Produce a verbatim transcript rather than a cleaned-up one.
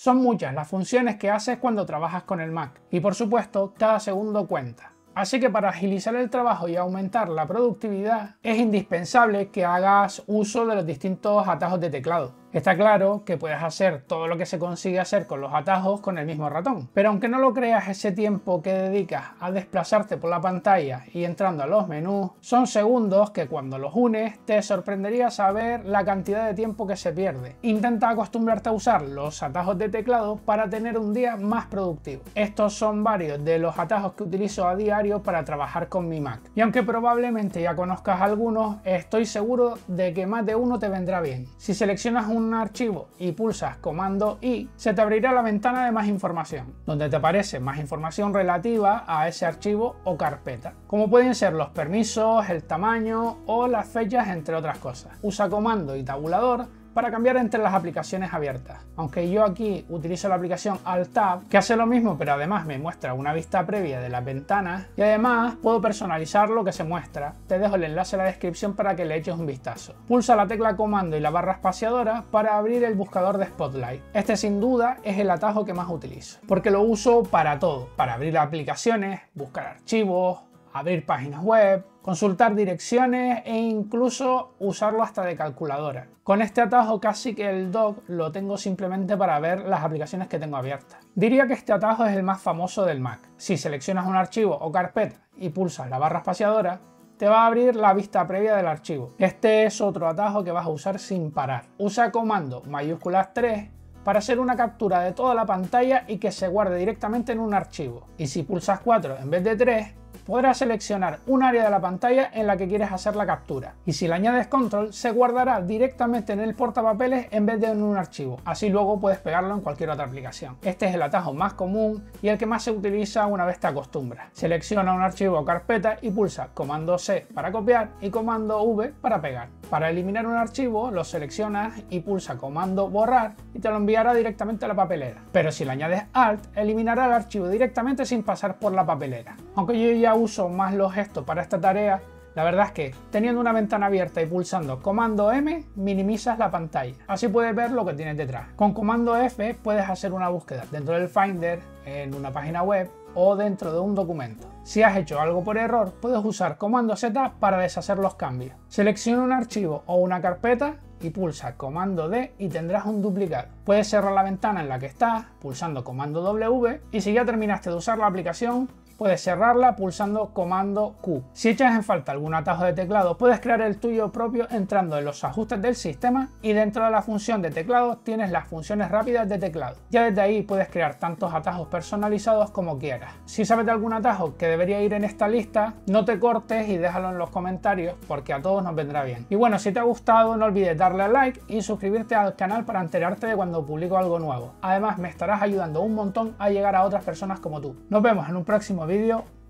Son muchas las funciones que haces cuando trabajas con el Mac y por supuesto cada segundo cuenta. Así que para agilizar el trabajo y aumentar la productividad es indispensable que hagas uso de los distintos atajos de teclado. Está claro que puedes hacer todo lo que se consigue hacer con los atajos con el mismo ratón, pero aunque no lo creas, ese tiempo que dedicas a desplazarte por la pantalla y entrando a los menús son segundos que cuando los unes te sorprendería saber la cantidad de tiempo que se pierde. Intenta acostumbrarte a usar los atajos de teclado para tener un día más productivo. Estos son varios de los atajos que utilizo a diario para trabajar con mi Mac, y aunque probablemente ya conozcas algunos, estoy seguro de que más de uno te vendrá bien. Si seleccionas un un archivo y pulsas comando I, se te abrirá la ventana de más información, donde te aparece más información relativa a ese archivo o carpeta, como pueden ser los permisos, el tamaño o las fechas, entre otras cosas. Usa comando y tabulador para cambiar entre las aplicaciones abiertas. Aunque yo aquí utilizo la aplicación Alt-Tab, que hace lo mismo pero además me muestra una vista previa de las ventanas y además puedo personalizar lo que se muestra. Te dejo el enlace en la descripción para que le eches un vistazo. Pulsa la tecla comando y la barra espaciadora para abrir el buscador de Spotlight. Este sin duda es el atajo que más utilizo, porque lo uso para todo, para abrir aplicaciones, buscar archivos, abrir páginas web, consultar direcciones e incluso usarlo hasta de calculadora. Con este atajo casi que el dock lo tengo simplemente para ver las aplicaciones que tengo abiertas. Diría que este atajo es el más famoso del Mac. Si seleccionas un archivo o carpeta y pulsas la barra espaciadora, te va a abrir la vista previa del archivo. Este es otro atajo que vas a usar sin parar. Usa comando mayúsculas tres para hacer una captura de toda la pantalla y que se guarde directamente en un archivo. Y si pulsas cuatro en vez de tres, podrás seleccionar un área de la pantalla en la que quieres hacer la captura. Y si le añades control, se guardará directamente en el portapapeles en vez de en un archivo. Así luego puedes pegarlo en cualquier otra aplicación. Este es el atajo más común y el que más se utiliza una vez te acostumbras. Selecciona un archivo o carpeta y pulsa comando C para copiar y comando V para pegar. Para eliminar un archivo, lo seleccionas y pulsa comando borrar y te lo enviará directamente a la papelera. Pero si le añades Alt, eliminará el archivo directamente sin pasar por la papelera. Aunque yo ya uso más los gestos para esta tarea, la verdad es que teniendo una ventana abierta y pulsando comando M minimizas la pantalla, así puedes ver lo que tienes detrás. Con comando F puedes hacer una búsqueda dentro del Finder, en una página web o dentro de un documento. Si has hecho algo por error, puedes usar comando Z para deshacer los cambios. Selecciona un archivo o una carpeta y pulsa comando D y tendrás un duplicado. Puedes cerrar la ventana en la que estás pulsando comando W y si ya terminaste de usar la aplicación, puedes cerrarla pulsando comando Q. Si echas en falta algún atajo de teclado, puedes crear el tuyo propio entrando en los ajustes del sistema y dentro de la función de teclado tienes las funciones rápidas de teclado. Ya desde ahí puedes crear tantos atajos personalizados como quieras. Si sabes de algún atajo que debería ir en esta lista, no te cortes y déjalo en los comentarios porque a todos nos vendrá bien. Y bueno, si te ha gustado no olvides darle a like y suscribirte al canal para enterarte de cuando publico algo nuevo. Además me estarás ayudando un montón a llegar a otras personas como tú. Nos vemos en un próximo vídeo.